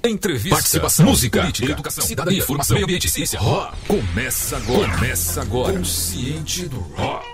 Entrevista, participação, música, política, educação, cidadania, informação, meio ambiente, ciência, rock. Começa agora. Consciente do Rock.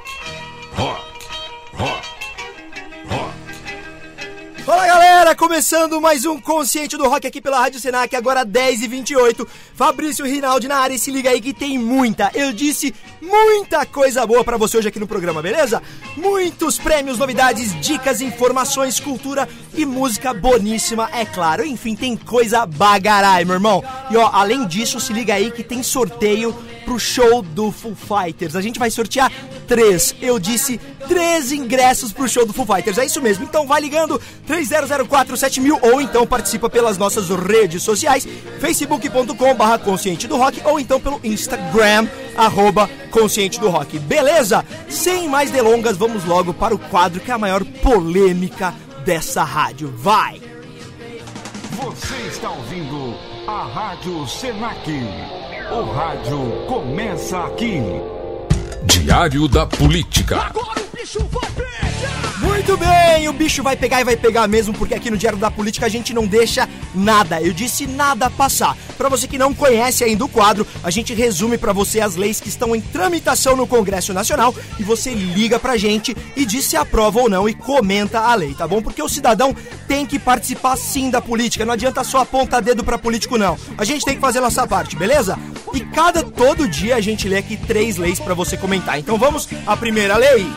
Fala galera, começando mais um Consciente do Rock aqui pela Rádio Senac, agora 10h28. Fabrício Rinaldi na área e se liga aí que tem muita coisa boa pra você hoje aqui no programa, beleza? Muitos prêmios, novidades, dicas, informações, cultura e música boníssima, é claro. Enfim, tem coisa bagarai, meu irmão. E ó, além disso, se liga aí que tem sorteio pro show do Foo Fighters. A gente vai sortear 3 ingressos pro show do Foo Fighters, é isso mesmo. Então vai ligando 30047000 ou então participa pelas nossas redes sociais, facebook.com/consciente do rock ou então pelo Instagram @consciente do rock, beleza? Sem mais delongas, vamos logo para o quadro que é a maior polêmica dessa rádio, vai! Você está ouvindo a Rádio Senac. O rádio começa aqui. Diário da Política. Agora o bicho vai pegar! Muito bem, o bicho vai pegar e vai pegar mesmo, porque aqui no Diário da Política a gente não deixa nada, eu disse nada passar. Pra você que não conhece ainda o quadro, a gente resume pra você as leis que estão em tramitação no Congresso Nacional e você liga pra gente e diz se aprova ou não e comenta a lei, tá bom? Porque o cidadão tem que participar sim da política, não adianta só apontar dedo pra político não. A gente tem que fazer a nossa parte, beleza? E todo dia a gente lê aqui 3 leis pra você comentar. Então vamos à primeira lei.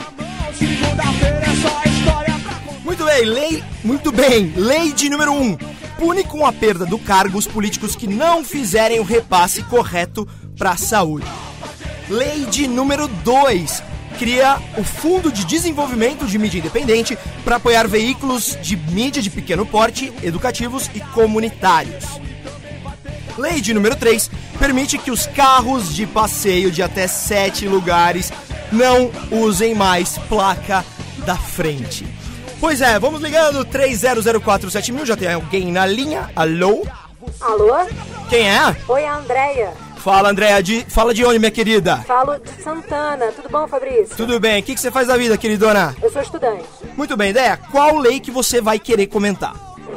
Muito bem, lei de número 1. Pune com a perda do cargo os políticos que não fizerem o repasse correto para a saúde. Lei de número 2. Cria o Fundo de Desenvolvimento de Mídia Independente para apoiar veículos de mídia de pequeno porte, educativos e comunitários. Lei de número 3. Permite que os carros de passeio de até 7 lugares não usem mais placa da frente. Pois é, vamos ligando 30047000, já tem alguém na linha. Alô? Alô? Quem é? Oi, a Andréia. Fala, Andréia, fala de onde, minha querida? Falo de Santana, tudo bom, Fabrício? Tudo bem, o que você faz da vida, queridona? Eu sou estudante. Muito bem, Andréia, qual lei que você vai querer comentar?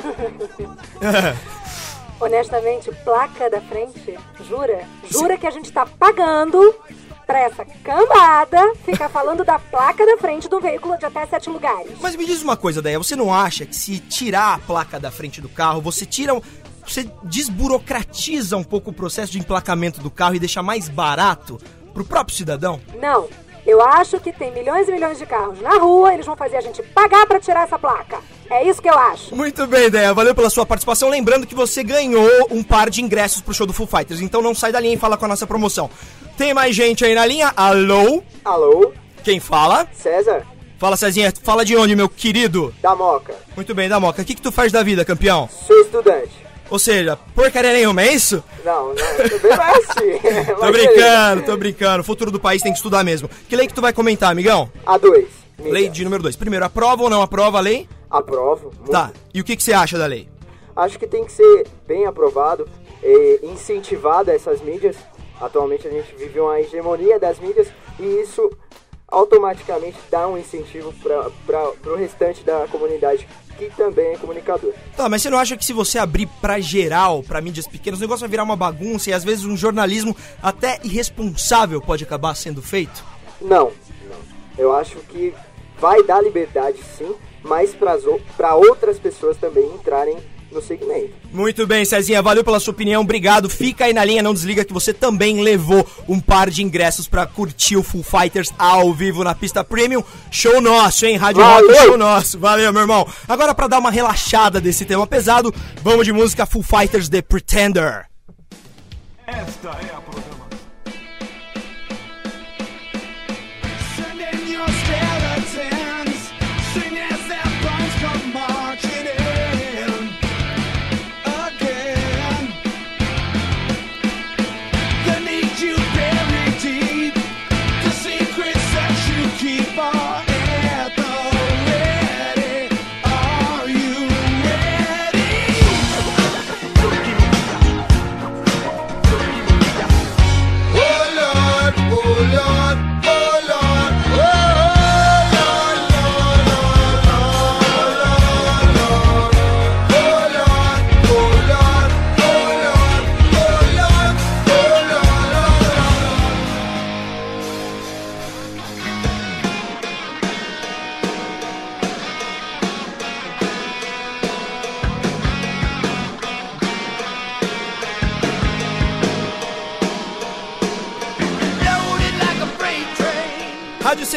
Honestamente, placa da frente, jura? Jura que a gente tá pagando pra essa cambada ficar falando da placa da frente do veículo de até 7 lugares. Mas me diz uma coisa, Déia, você não acha que se tirar a placa da frente do carro, você desburocratiza um pouco o processo de emplacamento do carro e deixa mais barato pro próprio cidadão? Não, eu acho que tem milhões e milhões de carros na rua, eles vão fazer a gente pagar pra tirar essa placa. É isso que eu acho. Muito bem, Déia, valeu pela sua participação. Lembrando que você ganhou um par de ingressos pro show do Foo Fighters, então não sai da linha e fala com a nossa promoção. Tem mais gente aí na linha? Alô? Alô? Quem fala? César? Fala, Cezinha. Fala de onde, meu querido? Da Moca. Muito bem, da Moca. O que tu faz da vida, campeão? Sou estudante. Ou seja, porcaria nenhuma, é isso? Não, também não é assim. Tô brincando. O futuro do país tem que estudar mesmo. Que lei que tu vai comentar, amigão? A 2. Lei de número 2. Primeiro, aprova ou não aprova a lei? Aprovo. Muito. Tá. E o que você acha da lei? Acho que tem que ser bem aprovado e incentivado essas mídias. Atualmente a gente vive uma hegemonia das mídias e isso automaticamente dá um incentivo para o restante da comunidade que também é comunicador. Tá, mas você não acha que se você abrir pra geral, pra mídias pequenas, o negócio vai virar uma bagunça e às vezes um jornalismo até irresponsável pode acabar sendo feito? Não. Eu acho que vai dar liberdade sim, mas para outras pessoas também entrarem no segmento. Muito bem, Cezinha, valeu pela sua opinião, obrigado. Fica aí na linha, não desliga que você também levou um par de ingressos pra curtir o Foo Fighters ao vivo na pista Premium. Show nosso, hein? Rádio Rock, show nosso. Valeu, meu irmão. Agora, pra dar uma relaxada desse tema pesado, vamos de música Foo Fighters The Pretender. Esta é a programação.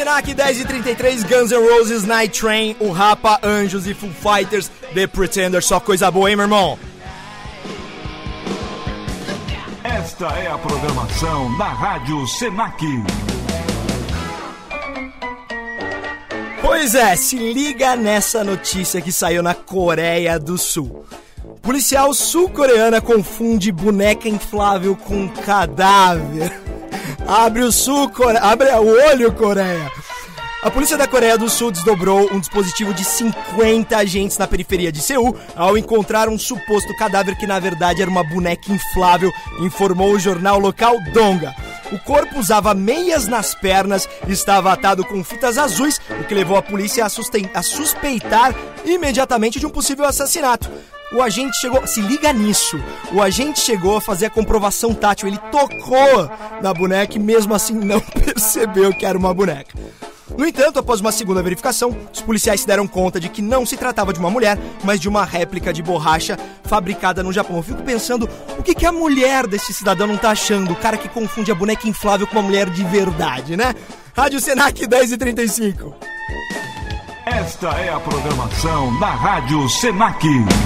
Senac 10h33, Guns N' Roses, Night Train, o Rapa, Anjos e Foo Fighters, The Pretender, só coisa boa, hein, meu irmão? Esta é a programação da Rádio Senac. Pois é, se liga nessa notícia que saiu na Coreia do Sul. Policial sul-coreana confunde boneca inflável com cadáver. Abre o olho, Coreia. A polícia da Coreia do Sul desdobrou um dispositivo de 50 agentes na periferia de Seul ao encontrar um suposto cadáver que na verdade era uma boneca inflável, informou o jornal local Donga. O corpo usava meias nas pernas e estava atado com fitas azuis, o que levou a polícia a suspeitar imediatamente de um possível assassinato. O agente chegou... Se liga nisso. O agente chegou a fazer a comprovação tátil. Ele tocou na boneca e mesmo assim não percebeu que era uma boneca. No entanto, após uma segunda verificação, os policiais se deram conta de que não se tratava de uma mulher, mas de uma réplica de borracha fabricada no Japão. Eu fico pensando, o que a mulher desse cidadão não tá achando? O cara que confunde a boneca inflável com uma mulher de verdade, né? Rádio Senac 10h35. Esta é a programação da Rádio Senac.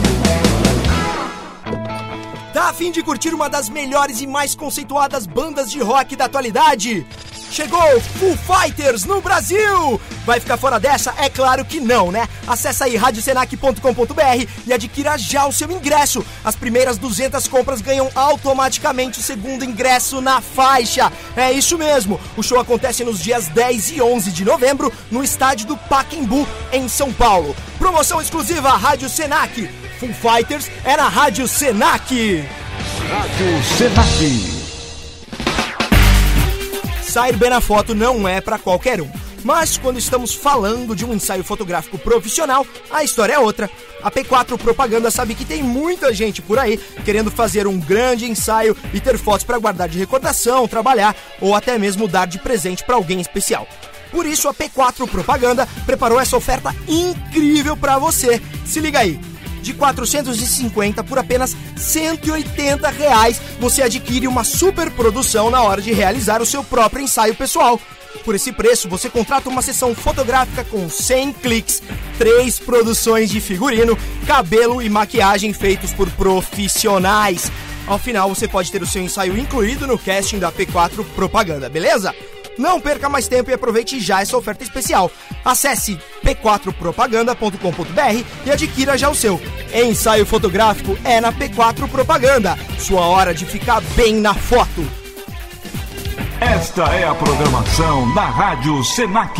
Tá a fim de curtir uma das melhores e mais conceituadas bandas de rock da atualidade? Chegou Foo Fighters no Brasil! Vai ficar fora dessa? É claro que não, né? Acesse aí radiosenac.com.br e adquira já o seu ingresso. As primeiras 200 compras ganham automaticamente o segundo ingresso na faixa. É isso mesmo, o show acontece nos dias 10 e 11 de novembro no estádio do Pacaembu, em São Paulo. Promoção exclusiva Rádio Senac. Foo Fighters é na Rádio Senac. Rádio Senac. Sair bem na foto não é pra qualquer um. Mas quando estamos falando de um ensaio fotográfico profissional, a história é outra. A P4 Propaganda sabe que tem muita gente por aí querendo fazer um grande ensaio e ter fotos para guardar de recordação, trabalhar ou até mesmo dar de presente para alguém especial. Por isso a P4 Propaganda preparou essa oferta incrível para você. Se liga aí. De R$ 450 por apenas R$ 180, você adquire uma super produção na hora de realizar o seu próprio ensaio pessoal. Por esse preço, você contrata uma sessão fotográfica com 100 cliques, 3 produções de figurino, cabelo e maquiagem feitos por profissionais. Ao final, você pode ter o seu ensaio incluído no casting da P4 Propaganda, beleza? Não perca mais tempo e aproveite já essa oferta especial. Acesse p4propaganda.com.br e adquira já o seu. Ensaio fotográfico é na P4 Propaganda. Sua hora de ficar bem na foto. Esta é a programação da Rádio Senac.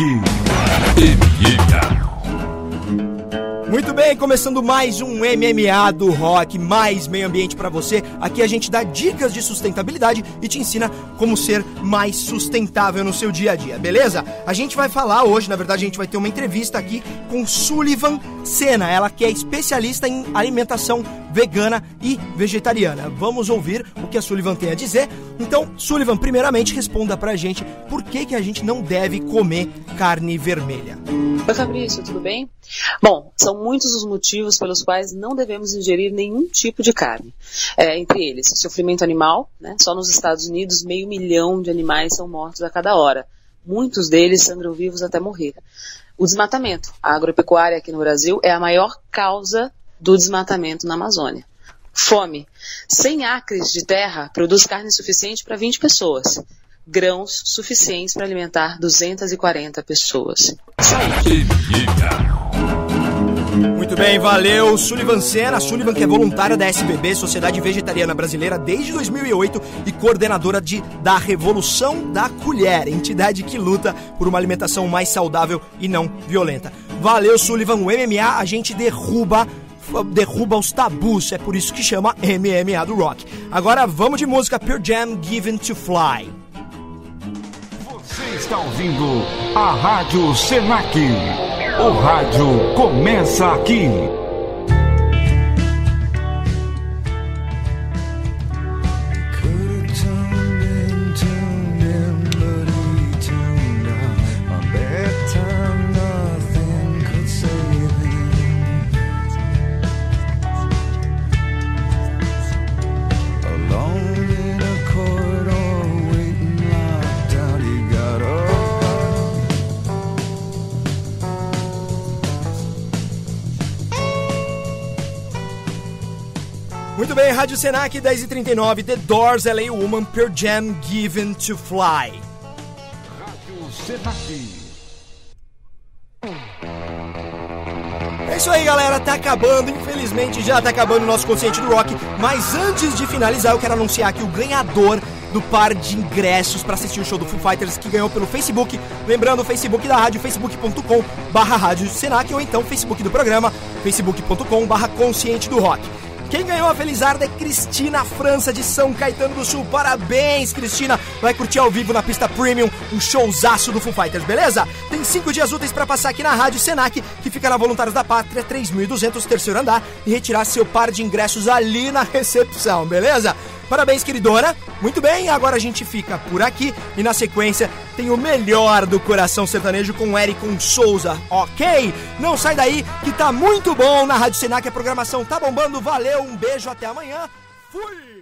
Muito bem, começando mais um MMA do rock, mais meio ambiente pra você. Aqui a gente dá dicas de sustentabilidade e te ensina como ser mais sustentável no seu dia a dia, beleza? A gente vai falar hoje, na verdade a gente vai ter uma entrevista aqui com Sullivan Sena, ela que é especialista em alimentação vegana e vegetariana. Vamos ouvir o que a Sullivan tem a dizer. Então, Sullivan, primeiramente responda pra gente por que a gente não deve comer carne vermelha. Oi, Fabrício, tudo bem? Bom, são muitos os motivos pelos quais não devemos ingerir nenhum tipo de carne. Entre eles, sofrimento animal, né? Só nos Estados Unidos 500 mil de animais são mortos a cada hora. Muitos deles sangram vivos até morrer. O desmatamento. A agropecuária aqui no Brasil é a maior causa do desmatamento na Amazônia. Fome. 100 acres de terra produz carne suficiente para 20 pessoas. Grãos suficientes para alimentar 240 pessoas. Muito bem, valeu, Sullivan Sena. Sullivan, que é voluntária da SBB, Sociedade Vegetariana Brasileira, desde 2008 e coordenadora da Revolução da Colher, entidade que luta por uma alimentação mais saudável e não violenta. Valeu, Sullivan. O MMA a gente derruba os tabus, é por isso que chama MMA do rock. Agora vamos de música. Pearl Jam, Given to Fly. Você está ouvindo a Rádio Senac. O rádio começa aqui. Muito bem, Rádio Senac 10h39, The Doors, LA Woman, Pearl Jam, Given to Fly. Rádio Senac. É isso aí, galera, tá acabando, infelizmente já tá acabando o nosso Consciente do Rock, mas antes de finalizar eu quero anunciar aqui o ganhador do par de ingressos para assistir o show do Foo Fighters que ganhou pelo Facebook, lembrando o Facebook da rádio, facebook.com/Rádio Senac, ou então Facebook do programa, facebook.com/Consciente do Rock. Quem ganhou a felizarda é Cristina França, de São Caetano do Sul. Parabéns, Cristina! Vai curtir ao vivo na pista Premium um showzaço do Foo Fighters, beleza? Tem 5 dias úteis pra passar aqui na Rádio Senac, que fica na Voluntários da Pátria, 3.200, terceiro andar, e retirar seu par de ingressos ali na recepção, beleza? Parabéns, queridona. Muito bem, agora a gente fica por aqui e na sequência tem o melhor do coração sertanejo com Ericon Souza, ok? Não sai daí que tá muito bom na Rádio Senac, a programação tá bombando. Valeu, um beijo, até amanhã. Fui!